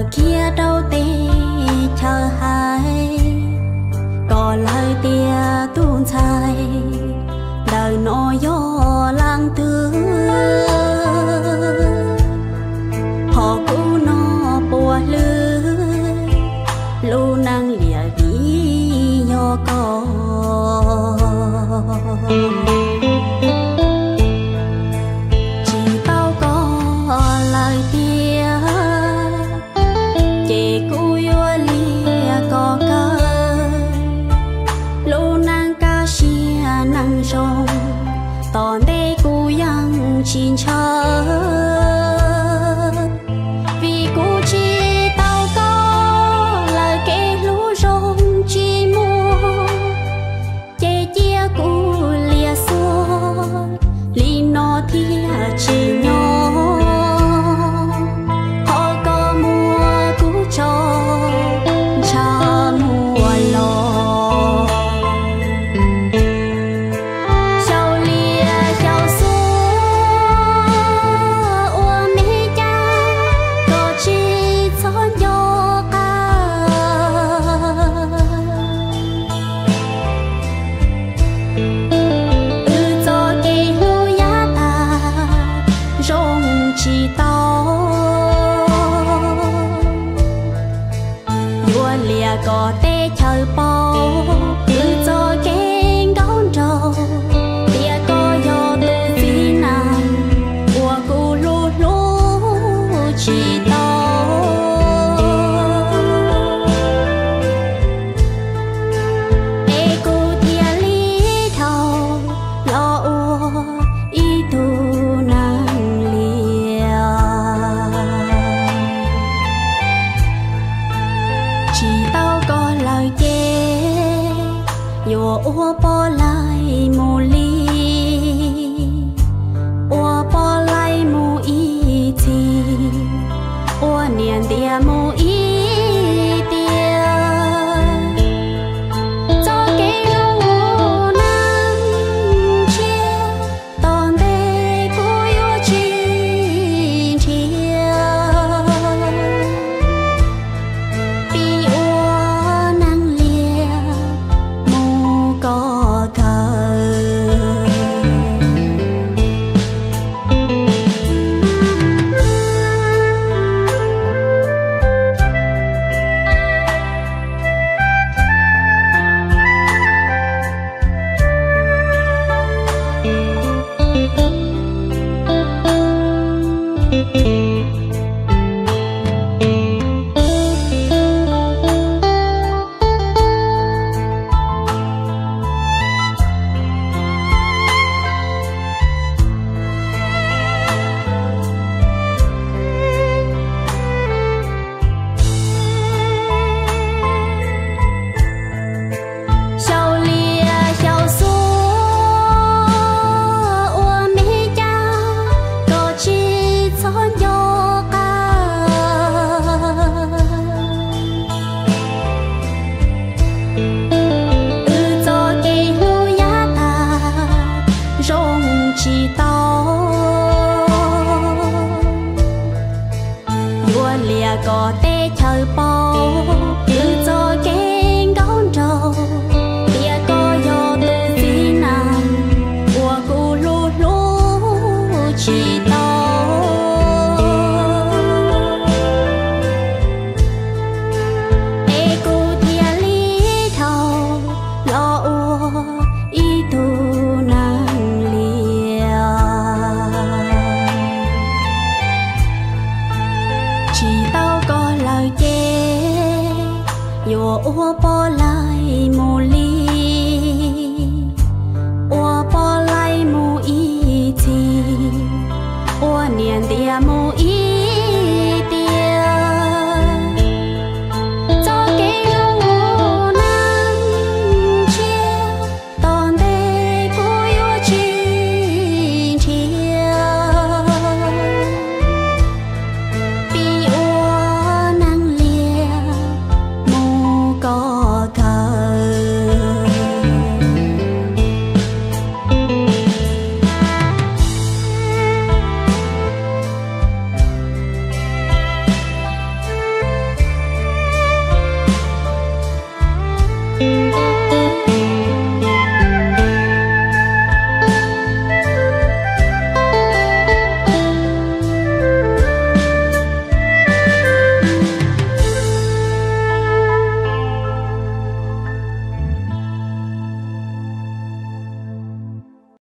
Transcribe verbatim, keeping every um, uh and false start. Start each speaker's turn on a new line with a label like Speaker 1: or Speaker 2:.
Speaker 1: đời kia đâu tê chờ hai có lời tia tuôn dài đời nó gió lang tư họ cũ nó bùa lư lu năng lìa ví nhỏ con tòn đây cô yang chín chờ vì cô chỉ tao có lời kể lũ rong chỉ mua chê chia cô lìa xua li nó thia chỉ nhỏ họ có mua cú cho cha mua lo chỉ tao vua lìa có tê chờ bao cứ cho kén đón trâu tia có do tu phi nàng của cô lú lú chỉ tao ê cô tia lý thầu lo ua ý tu ua bỏ lại mù li ua bỏ lại mù ý thì ua niên tia mù ý tia cho cái lũ nắng chia tòn đây cô yêu chi chia bi ua nắng lia có thơ chỉ tao vua lìa có tê chờ bao cứ cho kén đón trâu tia có do tu phi nàng của cô lú lú chỉ tao ê cô tia lý thầu lo ua ý tu chỉ tao có lời chê dù ua bỏ lại mù li ua bỏ lại mù ý thì ua niên tia mù